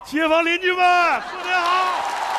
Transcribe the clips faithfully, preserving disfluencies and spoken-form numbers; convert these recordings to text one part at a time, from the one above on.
街坊邻居们，过年好！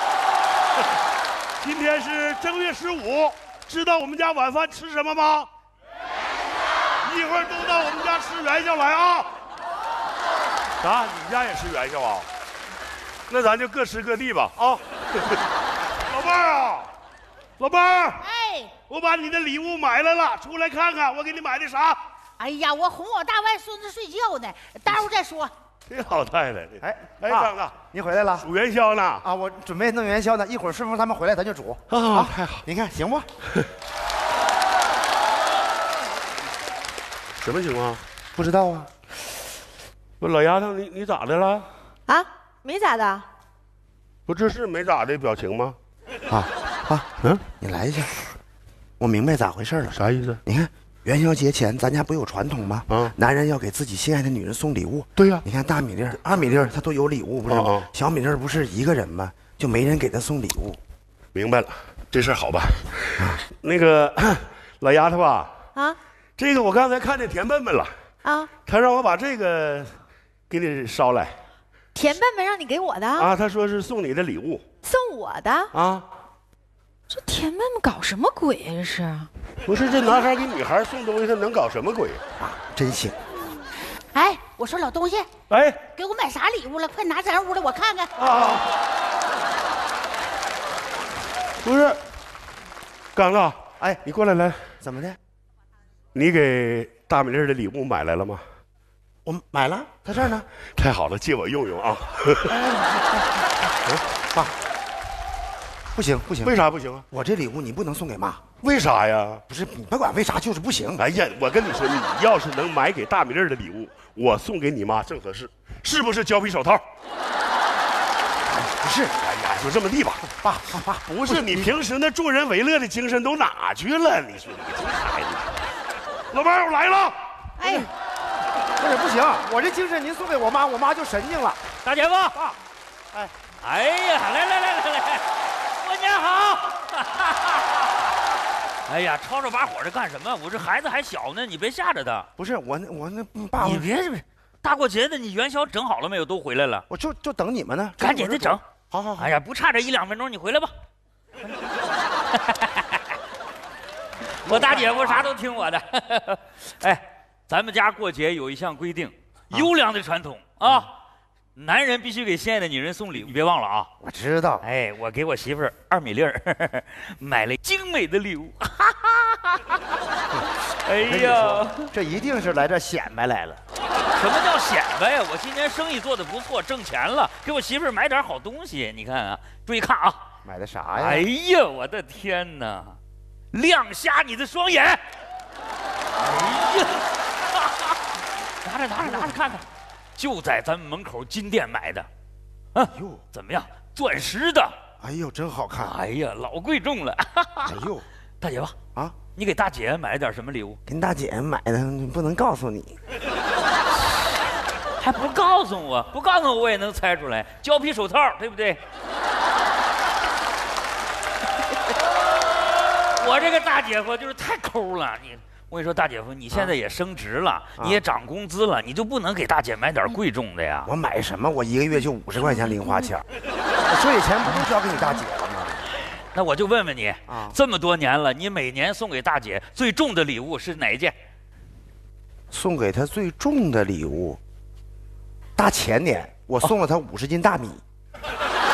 今天是正月十五，知道我们家晚饭吃什么吗？一会儿都到我们家吃元宵来啊！啥？你们家也吃元宵啊？那咱就各吃各地吧啊！老伴儿啊，老伴儿， 哎， 我把你的礼物买来了，出来看看，我给你买的啥？ 哎呀，我哄我大外孙子睡觉呢，待会儿再说。 这老太太， 哎哎，刚子， 你回来了煮元宵呢？ 啊，我准备弄元宵呢，一会儿顺丰他们回来咱就煮。 啊，太好！ 你看行不？ 什么情况？ 不知道啊。 不，老丫头，你你咋的了？ 啊，没咋的。 不，这是没咋的表情吗？ 啊啊， 嗯， 你来一下，我明白咋回事了。 啥意思？ 你看元宵节前咱家不有传统吗？ 啊， 男人要给自己心爱的女人送礼物。 对呀， 你看大米粒、二米粒他都有礼物，不是吗？小米粒不是一个人吗？就没人给他送礼物。 明白了，这事儿好办。那个老丫头啊， 啊这个我刚才看见田笨笨了， 啊， 他让我把这个给你捎来。 田笨笨让你给我的啊，他说是送你的礼物。 送我的啊？ 这田笨笨搞什么鬼呀？这是？ 不是，这男孩给女孩送东西，他能搞什么鬼啊？真行！ 哎，我说老东西， 哎， 给我买啥礼物了？快拿咱屋来，我看看。 啊！不是，刚子， 哎， 你过来来， 怎么的？ 你给大美丽的礼物买来了吗？ 我买了，在这儿呢。 太好了，借我用用啊！ 爸，不行不行， 为啥不行啊？ 我这礼物你不能送给妈。 为啥呀？ 不是你甭管为啥，就是不行。 哎呀，我跟你说，你要是能买给大美丽的礼物，我送给你妈正合适，是不是？胶皮手套。 不是， 哎呀，就这么地吧。 爸爸爸， 不是你平时那助人为乐的精神都哪去了？你说你这孩子，老伴儿我来了。 哎， 不是不行，我这精神您送给我妈，我妈就神经了。 大姐夫， 爸，哎， 哎呀，来来来来来，过年好！哎呀，吵吵把火的干什么？我这孩子还小呢，你别吓着他。 不是我那我那爸， 你别大过节的，你元宵整好了没有？都回来了， 我就就等你们呢， 赶紧的整。 好好好。 哎呀，不差这一两分钟，你回来吧。我大姐夫啥都听我的。哎，咱们家过节有一项规定，优良的传统啊，男人必须给心爱的女人送礼物，你别忘了啊。 我知道。 哎，我给我媳妇儿二米粒儿买了精美的礼物。哎呀， 这一定是来这显摆来了。 什么叫显摆呀？我今年生意做得不错，挣钱了，给我媳妇儿买点好东西。你看啊，注意看啊， 买的啥呀？ 哎呀，我的天哪！亮瞎你的双眼！哎呀，拿着拿着拿着看看，就在咱们门口金店买的。啊哟，怎么样？钻石的。 哎呦，真好看！ 哎呀，老贵重了。 哎呦， 大姐夫啊， 你给大姐买了点什么礼物？ 跟大姐买的，不能告诉你。 还不告诉我？不告诉我我也能猜出来。胶皮手套，对不对？我这个大姐夫就是太抠了。你，我跟你说，大姐夫，你现在也升职了，啊、你也涨工资了，你就不能给大姐买点贵重的呀？ 我买什么？我一个月就五十块钱零花钱，我所以钱不都交给你大姐了吗？ 那我就问问你啊， 这么多年了，你每年送给大姐最重的礼物是哪一件？ 送给她最重的礼物，大前年我送了她五十斤大米。 分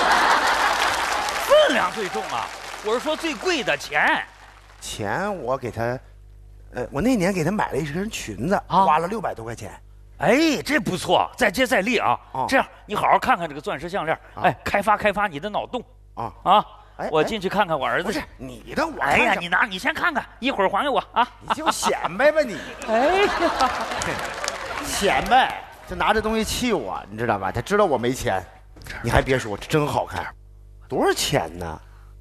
量最重啊！我是说最贵的钱。 钱我给她，呃，我那年给她买了一身裙子， 啊、 花了六百多块钱。 哎，这不错，再接再厉啊！ 哦、 这样，你好好看看这个钻石项链，啊、哎，开发开发你的脑洞啊啊！ 哎， 我进去看看我儿子。 不是你的，我哎呀，你拿，你先看看，一会儿还给我啊！ 你就显摆吧你。 哎呀， 显摆，就拿这东西气我，你知道吧？他知道我没钱，你还别说，真好看，多少钱呢？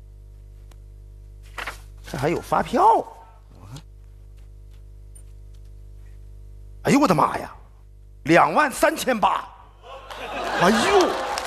这还有发票。哎呦我的妈呀，两万三千八！哎呦，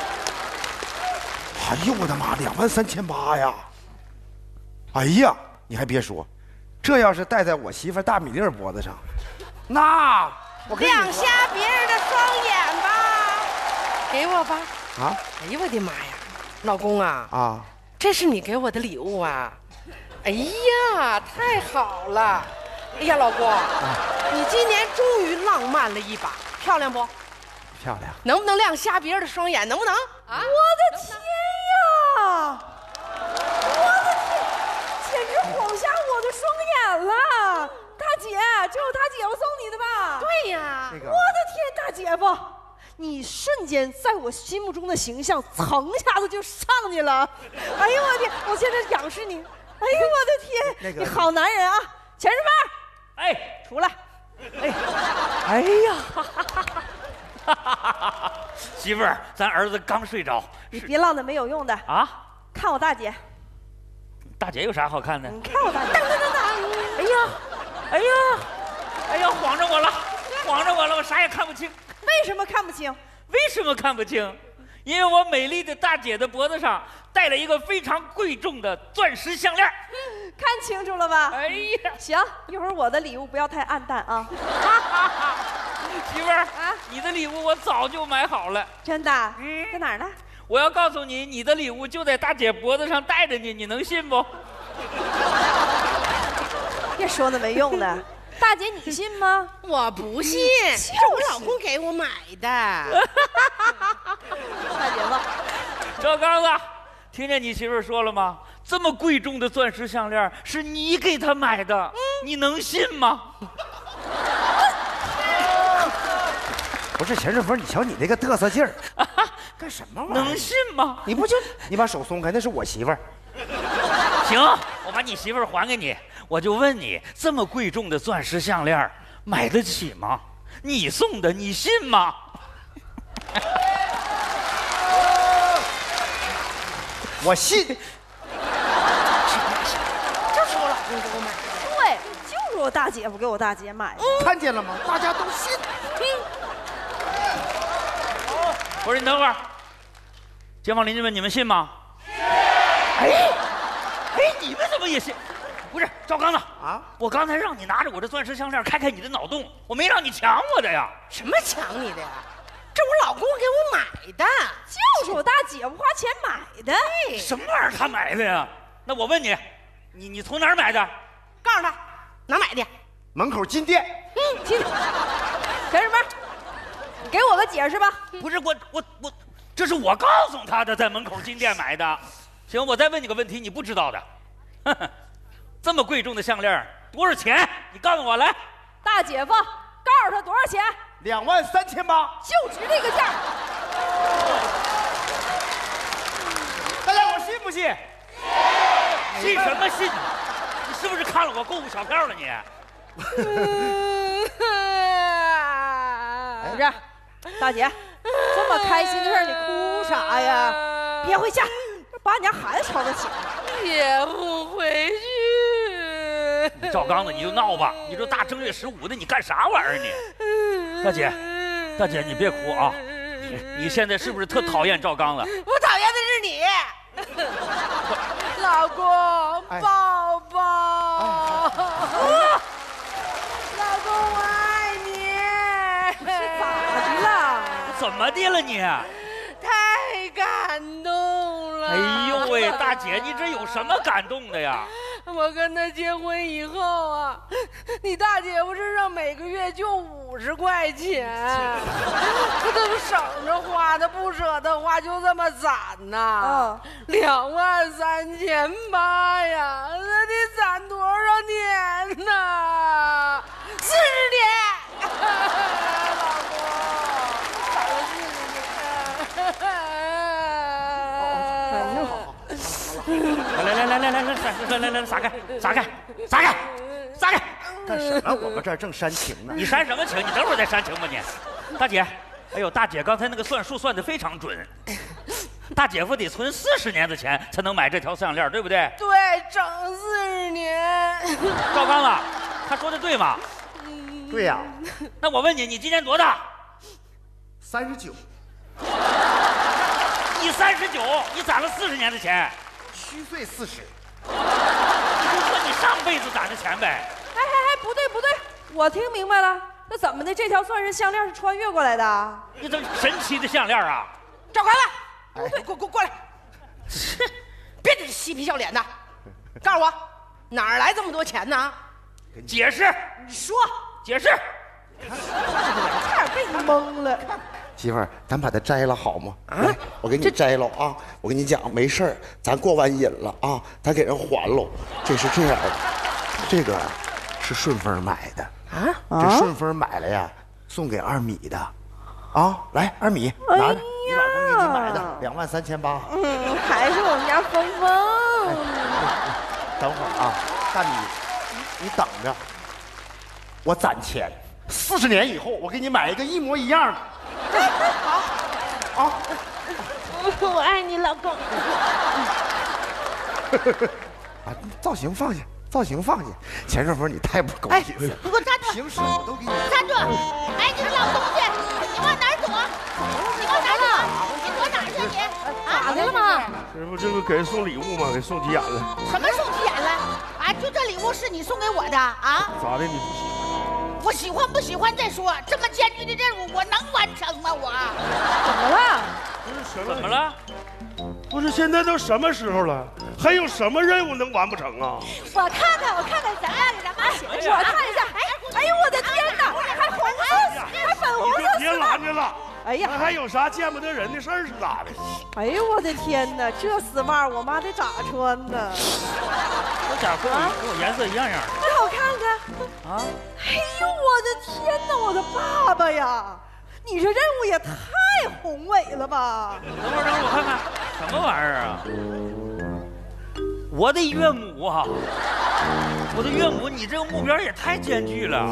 哎呦我的妈，两万三千八呀！哎呀，你还别说，这要是戴在我媳妇大米粒脖子上，那我亮瞎别人的双眼吧！ 给我吧， 啊！ 哎呀，我的妈呀，老公啊啊！ 这是你给我的礼物啊！哎呀，太好了！哎呀，老公，啊、你今年终于浪漫了一把，漂亮不？ 漂亮。 能不能亮瞎别人的双眼？能不能？啊！ 我的天呀！我的天，简直晃瞎我的双眼了！大姐，这是他姐夫送你的吧？ 对呀。 我的天，大姐夫！你瞬间在我心目中的形象蹭一下子就上去了，哎呦我的天！我现在仰视你，哎呦我的天！那个、你好男人啊，钱世芳， 哎， 出来！ 哎，哎呀，哈哈哈！媳妇儿，咱儿子刚睡着， 你别浪那没有用的啊！ 看我大姐， 大姐有啥好看的？ 你看我大姐，当当当当！ 哎呀，哎呀，哎呀，晃着我了，晃着我了，我啥也看不清。 为什么看不清？ 为什么看不清？因为我美丽的大姐的脖子上戴了一个非常贵重的钻石项链。 看清楚了吧？ 哎呀， 行，一会儿我的礼物不要太暗淡啊。 媳妇儿啊，你的礼物我早就买好了。 真的？嗯，在哪儿呢？ 我要告诉你，你的礼物就在大姐脖子上戴着呢，你能信不？ 别说那没用的。大姐，你信吗？ 我不信，是我老公给我买的。 大姐夫， 赵刚子，听见你媳妇说了吗？这么贵重的钻石项链是你给她买的，嗯、你能信吗？ 不是钱世峰，你瞧你那个嘚瑟劲儿，干什么玩意儿？ 能信吗？ 你不就你把手松开，那是我媳妇儿。 行，我把你媳妇儿还给你。我就问你，这么贵重的钻石项链买得起吗？你送的，你信吗？ 我信。 就是我老公给我买的。 对，就是我大姐夫给我大姐买的。 嗯、看见了吗？大家都信。 我说你等会儿，街坊邻居们，你们信吗？哎，哎，你们怎么也信？不是赵刚子啊！我刚才让你拿着我的钻石项链开开你的脑洞，我没让你抢我的呀！ 什么抢你的呀？这我老公给我买的， 就是我大姐夫花钱买的。 什么玩意儿他买的呀？那我问你，你你从哪儿买的？ 告诉他哪买的？ 门口金店。 嗯，金店。钱世峰，你给我个解释吧。 不是我我我，这是我告诉他的，在门口金店买的。行，我再问你个问题，你不知道的。呵呵，这么贵重的项链多少钱？你告诉我来。 大姐夫，告诉他多少钱？ 两万三千八， 就值这个价。 大家伙信不信？ 信什么信？你是不是看了我购物小票了你？ 不是，大姐，这么开心的事儿你哭啥呀？别回家，把你家孩子吵得起。 也不回去。 你赵刚子，你就闹吧！你这大正月十五的，你干啥玩意儿你？大姐，大姐，你别哭啊！你现在是不是特讨厌赵刚子？ 我讨厌的是你，老公，宝宝，老公我爱你。 咋的了？ 怎么的了你？ 太感动了！ 哎呦喂，大姐，你这有什么感动的呀？ 我跟他结婚以后啊，你大姐夫身上每个月就五十块钱，他都省着花，他不舍得花，就这么攒呐。两万三千八呀，那得攒多少年呐？四十年。老公，攒了四十年。 来来来来来来，来来来，撒开，撒开，撒开，撒开！ 干什么？我们这儿正煽情呢。 你煽什么情？你等会儿再煽情吧你。大姐，哎呦，大姐刚才那个算数算得非常准。大姐夫得存四十年的钱才能买这条项链，对不对？ 对，整四十年。 赵刚子，他说的对吗？ 对呀。 那我问你，你今年多大？ 三十九。 你三十九，你攒了四十年的钱。 虚岁四十， 你就说你上辈子攒的钱呗。 哎哎哎，不对不对，我听明白了，那怎么的？这条钻石项链是穿越过来的？ 你这神奇的项链啊！ 赵刚子， 不对， 过过过来，别这嬉皮笑脸的，告诉我哪儿来这么多钱呢？ 解释， 你说， 解释。 差点被你蒙了。 媳妇儿，咱把它摘了好吗？啊，我给你摘了啊！我跟你讲，没事儿，咱过完瘾了啊，咱给人还喽。这是这样的，这个是顺丰买的啊，这顺丰买了呀，送给二米的，啊，来，二米拿着，你老公给你买的，两万三千八。 嗯，还是我们家峰峰。 等会儿啊，大米，你等着，我攒钱，四十年以后我给你买一个一模一样的。好，啊， 我爱你，老公。 啊，造型放下，造型放下。钱顺丰，你太不够意思了。 你给我站住！ 平时我都给你站住！哎，你个老东西，你往哪儿躲？你往哪儿躲？你躲哪儿去你？啊， 咋的了吗？ 师傅，这不给人送礼物吗？给送急眼了。 什么送急眼了？啊，就这礼物是你送给我的啊？ 咋的？你不喜欢？ 我喜欢不喜欢再说，这么艰巨的任务我能完成吗？我怎么了？ 不是什怎么了？ 不是现在都什么时候了，还有什么任务能完不成啊？ 我看看，我看看，咱俩给咱妈写的书，我看一下。哎，哎呦我的天哪，还红色，还粉红色。 别拦着了。 哎呀， 还有啥见不得人的事儿是咋的？ 哎呦我的天哪，这丝袜我妈得咋穿呢？ 这家伙跟我跟我颜色一样样的。 让我看看。啊！哎呦我的天哪，我的爸爸呀！你这任务也太宏伟了吧！ 等会儿，等会儿，我看看什么玩意儿啊？我的岳母啊，我的岳母，你这个目标也太艰巨了。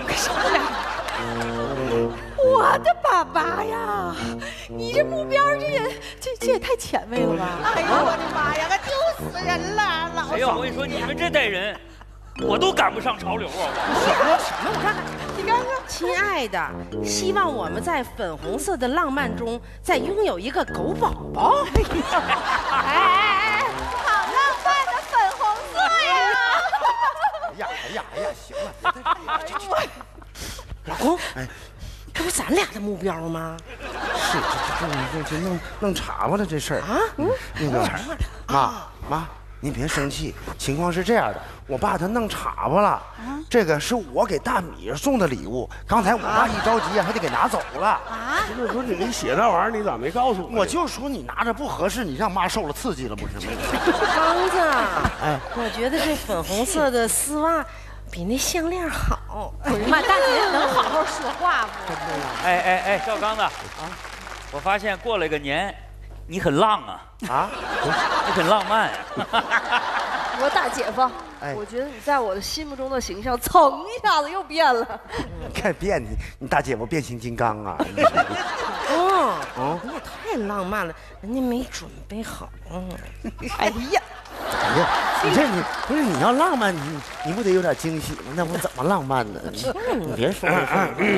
我的爸爸呀，你这目标这也这这也太前卫了吧！ 哎呦我的妈呀，可丢死人了！老哎呦，我跟你说，你们这代人，我都赶不上潮流啊！ 什么？我看看，你看看，亲爱的，希望我们在粉红色的浪漫中，再拥有一个狗宝宝。 哎哎哎，好浪漫的粉红色呀！ 哎呀，哎呀，哎呀，行了， 老公，哎，这不咱俩的目标吗？ 是，这这这这弄弄岔巴了这事儿啊。嗯，那个妈妈，您别生气，情况是这样的，我爸他弄岔巴了。这个是我给大米送的礼物，刚才我爸一着急还得给拿走了。 啊！ 不是，不是你给写那玩意儿，你咋没告诉我？ 我就说你拿着不合适，你让妈受了刺激了不是吗？ 刚子，哎，我觉得这粉红色的丝袜比那项链好。 哎呀妈，大姐能好好说话不？ 哎哎哎，赵刚子啊，我发现过了个年，你很浪啊啊，你很浪漫呀、啊。 我大姐夫， 哎我觉得你在我的心目中的形象噌一下子又变了。 看变你，你大姐夫变形金刚啊！ 哦，哦，你也太浪漫了，人家没准备好。嗯， 哎呀， 哎呀，你这你不是你要浪漫，你你不得有点惊喜吗？那我怎么浪漫呢？你你别说了。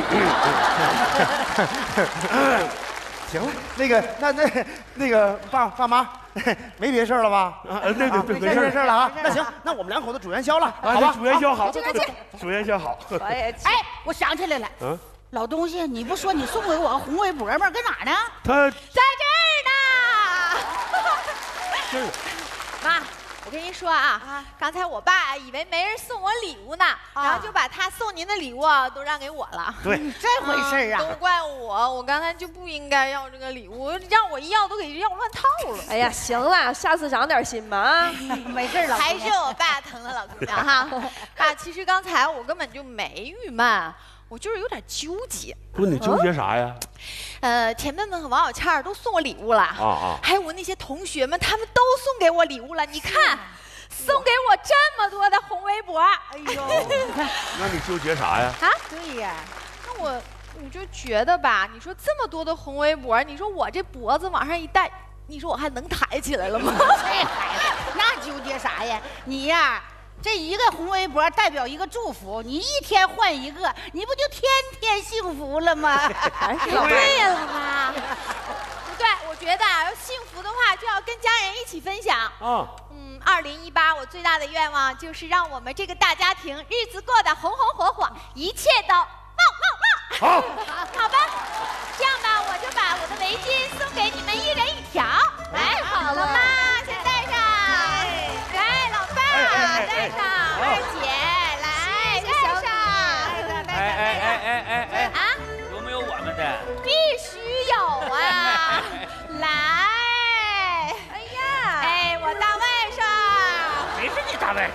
行了，那个那那那个爸爸妈没别事了吧？ 啊，对对对， 没别事了啊。那行，那我们两口子煮元宵了，好啊， 吧？ 煮元宵好， 这个这煮元宵好。 我也哎，我想起来了， 嗯， 老东西，你不说你送给我个红围脖吗？搁哪呢？ 他在这儿呢。 这个妈，我跟您说啊，刚才我爸以为没人送我礼物呢，然后就把他送您的礼物啊都让给我了。 对， 这回事儿啊！ 都怪我，我刚才就不应该要这个礼物，让我一要都给要乱套了。 哎呀，行了，下次长点心吧啊！ 没事儿了， 还是我爸疼了老姑娘哈。爸，其实刚才我根本就没郁闷，我就是有点纠结。 不，你纠结啥呀？ 呃，田妹妹和王小倩儿都送我礼物了， 啊啊！ 还有我那些同学们，他们都送给我礼物了。你看，送给我这么多的红围脖。 哎呦， 那你纠结啥呀？ 啊， 对呀， 那我我就觉得吧，你说这么多的红围脖，你说我这脖子往上一戴，你说我还能抬起来了吗？ 这孩子那纠结啥呀？你呀。这一个红围脖代表一个祝福，你一天换一个，你不就天天幸福了吗？ 对呀，老妈。不对，我觉得啊，要幸福的话就要跟家人一起分享。 啊， 嗯，二零一八我最大的愿望就是让我们这个大家庭日子过得红红火火，一切都旺旺旺。 好， 好吧，这样吧，我就把我的围巾送给你们一人一条。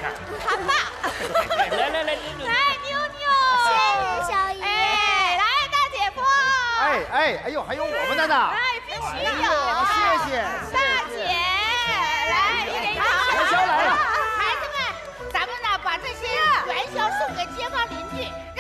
他爸。 来来来，妞妞。 来，妞妞。 谢谢小姨。 哎，来，大姐夫。 哎哎哎呦，还有我们的呢。 哎，必须有。 谢谢。 大姐，来，也给你拿。 元宵来了。 孩子们，咱们呢把这些元宵送给街坊邻居。